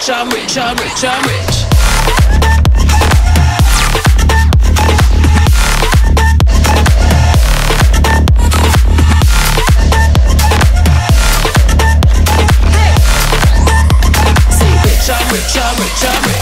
rich, I'm rich, I'm rich, I'm rich. I'm rich, I'm rich, I'm rich.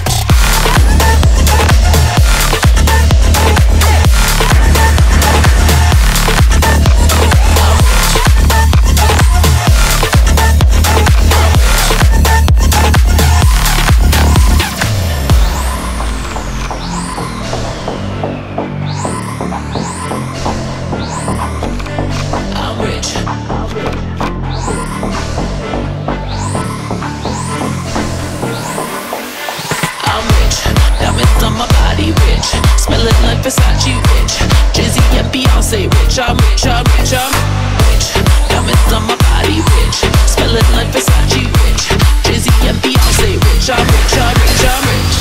Versace rich, Jay-Z and Beyonce rich. I'm rich, I'm rich, I'm rich. Diamonds on my body rich, smelling like Versace rich, Jay-Z and Beyonce rich. I'm rich, I'm rich, I'm rich.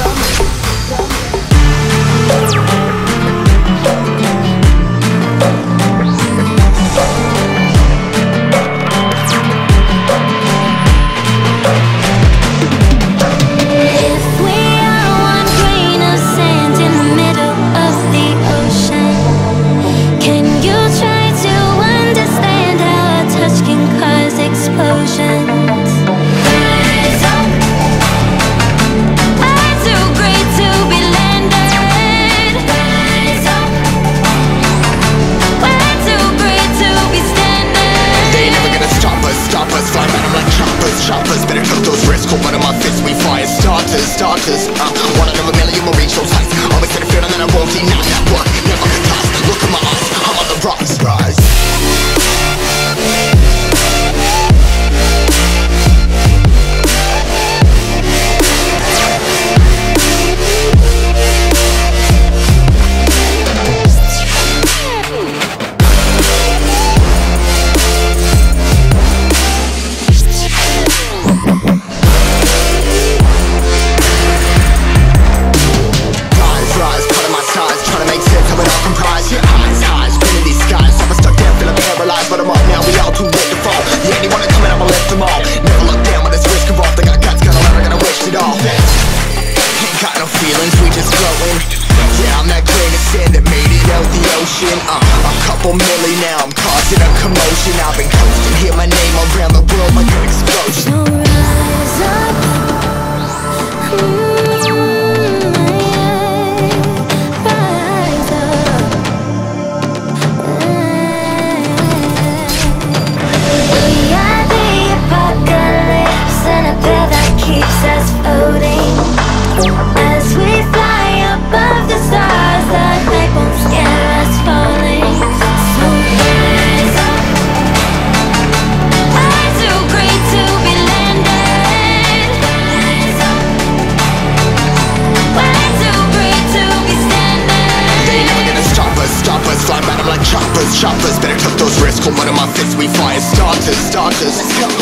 Choppers, better cut those wrists. Cold blood in my fists, we fire starters. One out of a million will reach those heights. Always had a feeling that I won't deny that one. Never could toss. Look in my eyes, I'm on the rise. A couple milli now, I'm causing a commotion. I've been coasting, hear my name around the world like an explosion. So rise up, rise up. We are the apocalypse, and a pill that keeps us floating. As we fly above the stars, the night won't scare us falling. So rise up. I'm too great to be landed. Rise up. We're too great to be standing. They ain't never gonna stop us. Fly by them like choppers. Better cut those wrists. Cold blood in my fists, we fire starters. Let's go.